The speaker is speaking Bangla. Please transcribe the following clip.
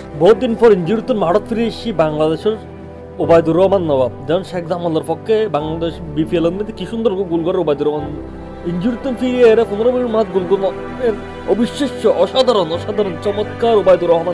বহুত দিন পর ইঞ্জুরিতে ভারত ফিরে এসেছি বাংলাদেশের ওবায়দুর রহমান নবাব যেমন শেখ জামালের পক্ষে বাংলাদেশ বিপিএল এর মধ্যে কি সুন্দর গোল করে ওবায়দুর রহমান ইঞ্জুরিতে ফিরে এরা 15 মিনিট মাঠ গোল করে অবিশ্বাস্য অসাধারণ অসাধারণ চমৎকার ওবায়দুর রহমান